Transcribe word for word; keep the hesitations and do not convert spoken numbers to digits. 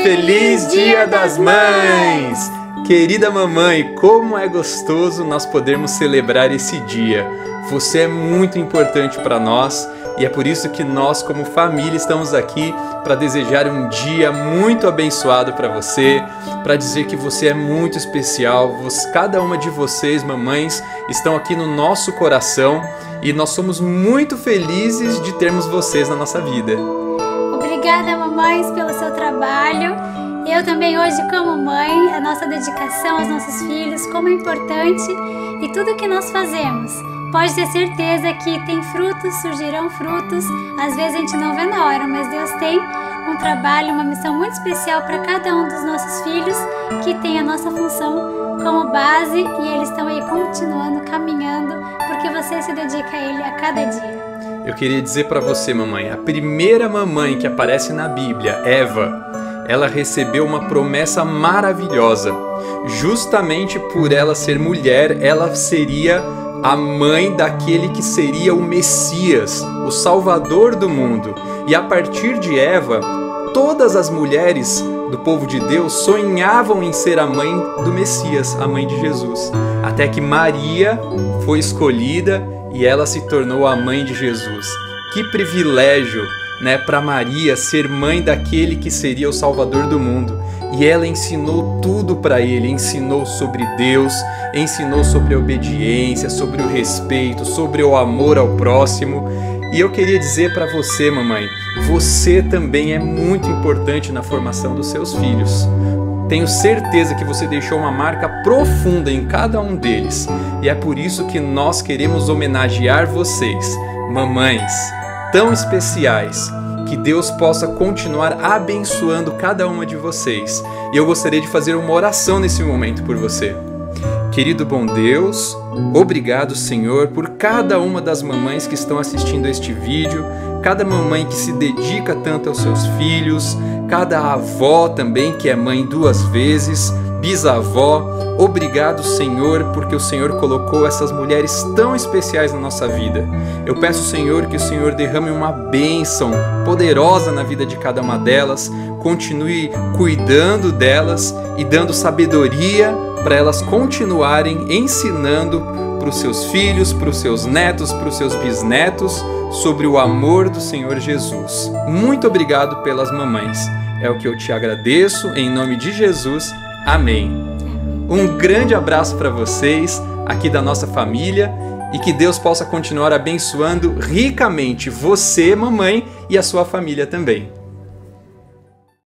Feliz Dia das Mães! Querida mamãe, como é gostoso nós podermos celebrar esse dia. Você é muito importante para nós e é por isso que nós, como família, estamos aqui para desejar um dia muito abençoado para você, para dizer que você é muito especial. Cada uma de vocês, mamães, estão aqui no nosso coração e nós somos muito felizes de termos vocês na nossa vida. Obrigada, mamães, pelo seu trabalho. Eu também hoje, como mãe, a nossa dedicação aos nossos filhos, como é importante, e tudo que nós fazemos, pode ter certeza que tem frutos, surgirão frutos. Às vezes a gente não vê na hora, mas Deus tem um trabalho, uma missão muito especial para cada um dos nossos filhos, que tem a nossa função como base, e eles estão aí continuando, caminhando, porque você se dedica a Ele a cada dia. Eu queria dizer para você, mamãe, a primeira mamãe que aparece na Bíblia, Eva, ela recebeu uma promessa maravilhosa. Justamente por ela ser mulher, ela seria a mãe daquele que seria o Messias, o Salvador do mundo. E a partir de Eva, todas as mulheres do povo de Deus sonhavam em ser a mãe do Messias, a mãe de Jesus. Até que Maria foi escolhida e ela se tornou a mãe de Jesus. Que privilégio, né, para Maria ser mãe daquele que seria o Salvador do mundo. E ela ensinou tudo para ele, ensinou sobre Deus, ensinou sobre a obediência, sobre o respeito, sobre o amor ao próximo. E eu queria dizer para você, mamãe, você também é muito importante na formação dos seus filhos. Tenho certeza que você deixou uma marca profunda em cada um deles. E é por isso que nós queremos homenagear vocês, mamães tão especiais. Que Deus possa continuar abençoando cada uma de vocês. E eu gostaria de fazer uma oração nesse momento por você. Querido bom Deus, obrigado, Senhor, por cada uma das mamães que estão assistindo a este vídeo, cada mamãe que se dedica tanto aos seus filhos, cada avó também que é mãe duas vezes, bisavó. Obrigado, Senhor, porque o Senhor colocou essas mulheres tão especiais na nossa vida. Eu peço, Senhor, que o Senhor derrame uma bênção poderosa na vida de cada uma delas, continue cuidando delas e dando sabedoria para elas continuarem ensinando para os seus filhos, para os seus netos, para os seus bisnetos sobre o amor do Senhor Jesus. Muito obrigado pelas mamães. É o que eu te agradeço, em nome de Jesus. Amém. Um grande abraço para vocês aqui da nossa família e que Deus possa continuar abençoando ricamente você, mamãe, e a sua família também.